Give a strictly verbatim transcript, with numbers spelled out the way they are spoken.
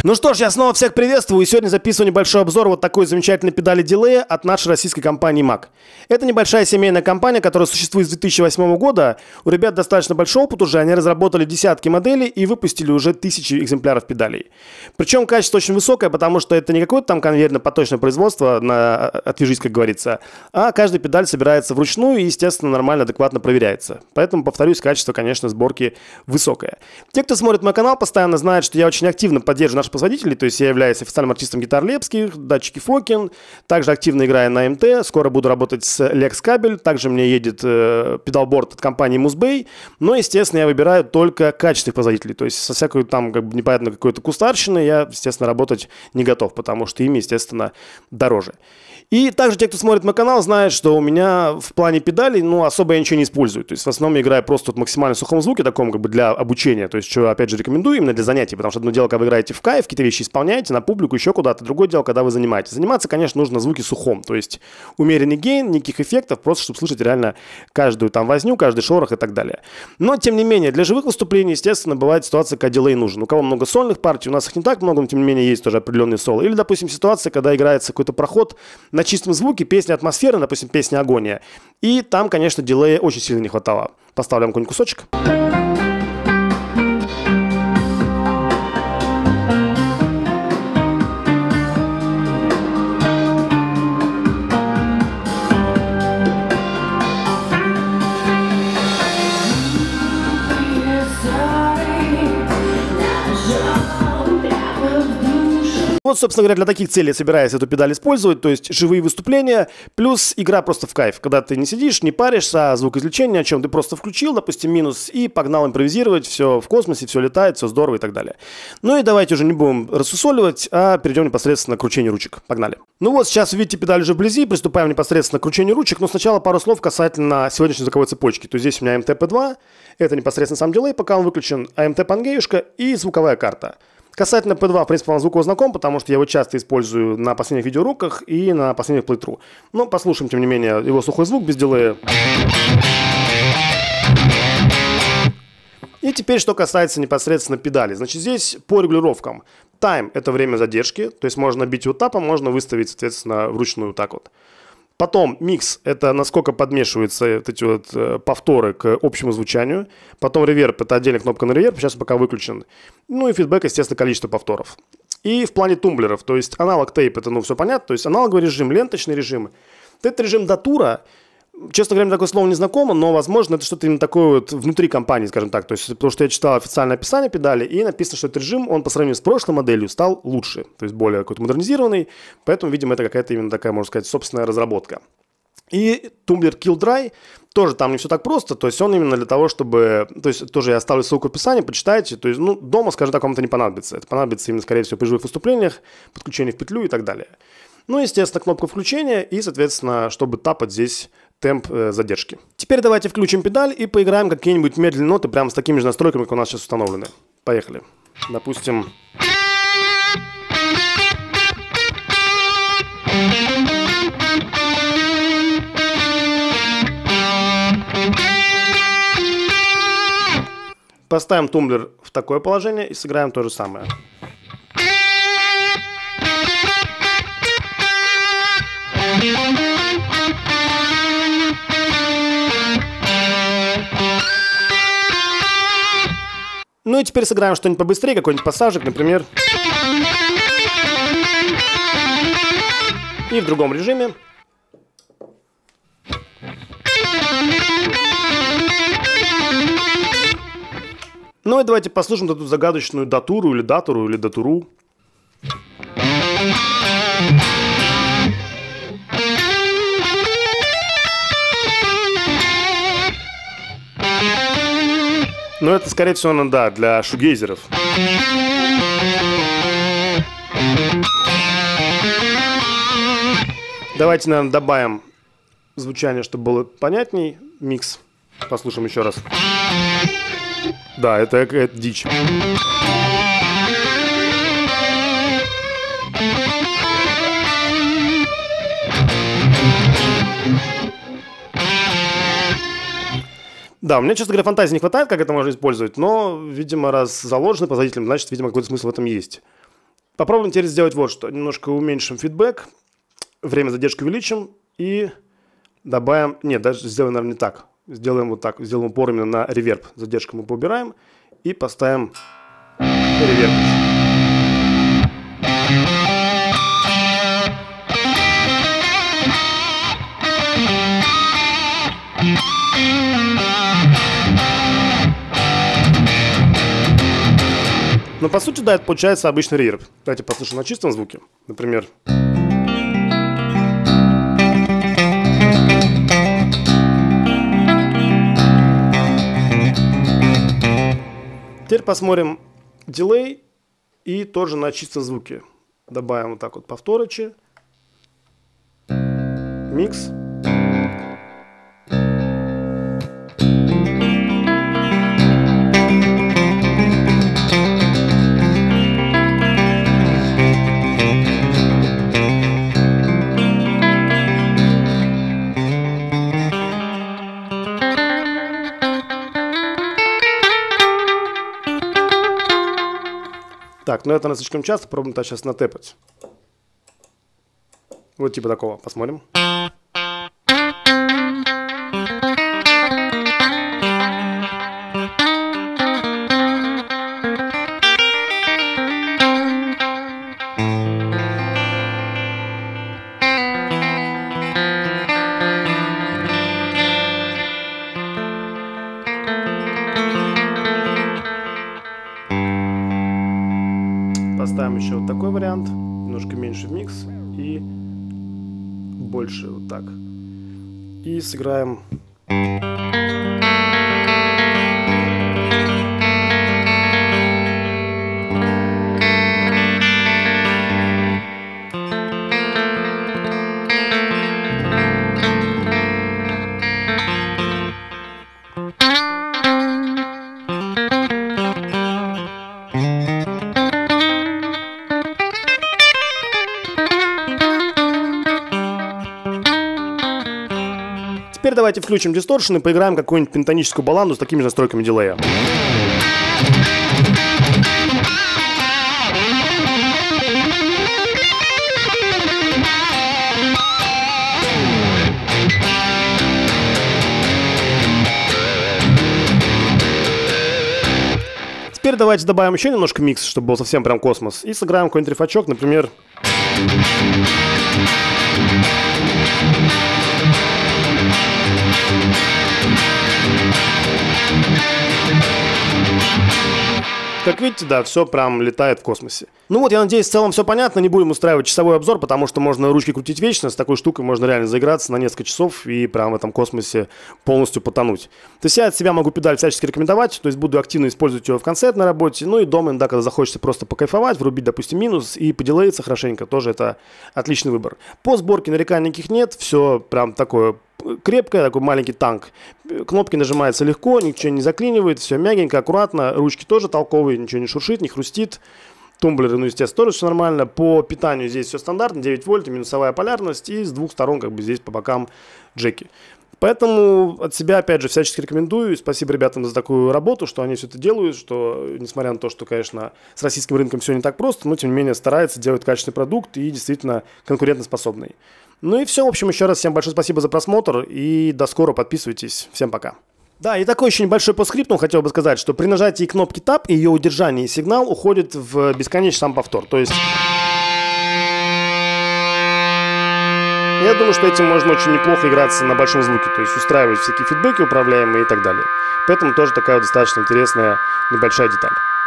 Ну что ж, я снова всех приветствую, и сегодня записываю небольшой обзор вот такой замечательной педали дилея от нашей российской компании мак. Это небольшая семейная компания, которая существует с две тысячи восьмого года. У ребят достаточно большой опыт уже, они разработали десятки моделей и выпустили уже тысячи экземпляров педалей. Причем качество очень высокое, потому что это не какое-то там конвейерно-поточное производство, на отвяжись, как говорится, а каждая педаль собирается вручную и, естественно, нормально, адекватно проверяется. Поэтому, повторюсь, качество, конечно, сборки высокое. Те, кто смотрит мой канал, постоянно знают, что я очень активно поддерживаю наших производителей, то есть я являюсь официальным артистом гитар Лепских, датчики Фокин, также активно играю на эм тэ, скоро буду работать с Lex Кабель, также мне едет э, педалборд от компании Muzbay, но, естественно, я выбираю только качественных производителей, то есть со всякой там как бы непонятно какой-то кустарщины я, естественно, работать не готов, потому что ими, естественно, дороже. И также те, кто смотрит мой канал, знают, что у меня в плане педалей, ну, особо я ничего не использую. То есть в основном я играю просто в максимально сухом звуке, таком как бы для обучения. То есть, что, опять же, рекомендую именно для занятий. Потому что одно дело, когда вы играете в кайф, какие-то вещи исполняете, на публику, еще куда-то. Другое дело, когда вы занимаетесь. Заниматься, конечно, нужно на звуке сухом. То есть умеренный гейн, никаких эффектов, просто чтобы слышать реально каждую там возню, каждый шорох и так далее. Но, тем не менее, для живых выступлений, естественно, бывает ситуация, когда дилей нужен. У кого много сольных партий, у нас их не так много, но, тем не менее, есть тоже определенные соло. Или, допустим, ситуация, когда играется какой-то проход на чистом звуке, песня атмосферы, допустим, песня «Агония». И там, конечно, дилея очень сильно не хватало. Поставлю какой-нибудь кусочек. Вот, собственно говоря, для таких целей я собираюсь эту педаль использовать, то есть живые выступления, плюс игра просто в кайф, когда ты не сидишь, не паришься, а звукоизвлечение, о чем ты просто включил, допустим, минус, и погнал импровизировать, все в космосе, все летает, все здорово и так далее. Ну и давайте уже не будем рассусоливать, а перейдем непосредственно к кручению ручек. Погнали. Ну вот, сейчас вы видите педаль уже вблизи, приступаем непосредственно к кручению ручек, но сначала пару слов касательно сегодняшней звуковой цепочки. То есть здесь у меня эм тэ пэ два, это непосредственно сам дилей, пока он выключен, а эм тэ пангеюшка и звуковая карта. Касательно пэ два, в принципе, он звуково знаком, потому что я его часто использую на последних видеоуроках и на последних плейтру. Но послушаем, тем не менее, его сухой звук без дилея. И теперь, что касается непосредственно педали. Значит, здесь по регулировкам. Time – это время задержки, то есть можно бить вот тапом, можно выставить, соответственно, вручную вот так вот. Потом микс – это насколько подмешиваются вот эти вот э, повторы к общему звучанию. Потом реверб – это отдельная кнопка на реверб, сейчас пока выключен. Ну и фидбэк, естественно, количество повторов. И в плане тумблеров, то есть аналог тейп – это, ну, все понятно, то есть аналоговый режим, ленточный режим. Это режим датура. Честно говоря, мне такое слово не знакомо, но, возможно, это что-то именно такое вот внутри компании, скажем так. То есть, потому что я читал официальное описание педали, и написано, что этот режим, он по сравнению с прошлой моделью стал лучше. То есть, более какой-то модернизированный. Поэтому, видимо, это какая-то именно такая, можно сказать, собственная разработка. И тумблер Kill Dry тоже там не все так просто. То есть, он именно для того, чтобы... То есть, тоже я оставлю ссылку в описании, почитайте. То есть, ну, дома, скажем так, вам это не понадобится. Это понадобится именно, скорее всего, при живых выступлениях, подключение в петлю и так далее. Ну, естественно, кнопка включения и, соответственно, чтобы тапать здесь темп э, задержки. Теперь давайте включим педаль и поиграем какие-нибудь медленные ноты прямо с такими же настройками, как у нас сейчас установлены. Поехали. Допустим... Поставим тумблер в такое положение и сыграем то же самое. Ну и теперь сыграем что-нибудь побыстрее, какой-нибудь пассажик, например. И в другом режиме. Ну и давайте послушаем эту загадочную датуру или датуру или датуру. Ну, это, скорее всего, ну, да, для шугейзеров. Давайте, наверное, добавим звучание, чтобы было понятней. Микс. Послушаем еще раз. Да, это, это дичь. Да, у меня, честно говоря, фантазии не хватает, как это можно использовать, но, видимо, раз заложено производителем, значит, видимо, какой-то смысл в этом есть. Попробуем теперь сделать вот что. Немножко уменьшим фидбэк, время задержки увеличим и добавим... Нет, даже сделаем, наверное, не так. Сделаем вот так. Сделаем упор именно на реверб. Задержку мы поубираем и поставим реверб. Но по сути, да, это получается обычный реверб. Давайте послушаем на чистом звуке. Например. Теперь посмотрим дилей и тоже на чистом звуке. Добавим вот так вот повторочи. Микс. Так, ну это слишком часто, пробуем так сейчас натэпать. Вот типа такого, посмотрим. Поставим еще вот такой вариант, немножко меньше микс и больше вот так. И сыграем. Теперь давайте включим дисторшн и поиграем какую-нибудь пентоническую баланду с такими же настройками дилея. Теперь давайте добавим еще немножко микс, чтобы был совсем прям космос. И сыграем какой-нибудь рифачок, например... Как видите, да, все прям летает в космосе. Ну вот, я надеюсь, в целом все понятно. Не будем устраивать часовой обзор, потому что можно ручки крутить вечно. С такой штукой можно реально заиграться на несколько часов и прям в этом космосе полностью потонуть. То есть я от себя могу педаль всячески рекомендовать. То есть буду активно использовать ее в концертной работе. Ну и дома, иногда, когда захочется просто покайфовать, врубить, допустим, минус и подилеиться хорошенько, тоже это отличный выбор. По сборке нареканий никаких нет. Все прям такое... крепкая, такой маленький танк. Кнопки нажимаются легко, ничего не заклинивает, все мягенько, аккуратно. Ручки тоже толковые, ничего не шуршит, не хрустит. Тумблеры, ну, естественно, тоже все нормально. По питанию здесь все стандартно, девять вольт, минусовая полярность. И с двух сторон, как бы, здесь по бокам джеки. Поэтому от себя, опять же, всячески рекомендую. Спасибо ребятам за такую работу, что они все это делают, что, несмотря на то, что, конечно, с российским рынком все не так просто, но, тем не менее, стараются делать качественный продукт и действительно конкурентоспособный. Ну и все, в общем, еще раз всем большое спасибо за просмотр и до скорого, подписывайтесь. Всем пока. Да, и такой еще небольшой постскриптум хотел бы сказать, что при нажатии кнопки Tab и ее удержании сигнал уходит в бесконечный сам повтор. То есть... Я думаю, что этим можно очень неплохо играться на большом звуке, то есть устраивать всякие фидбэки управляемые и так далее. Поэтому тоже такая вот достаточно интересная небольшая деталь.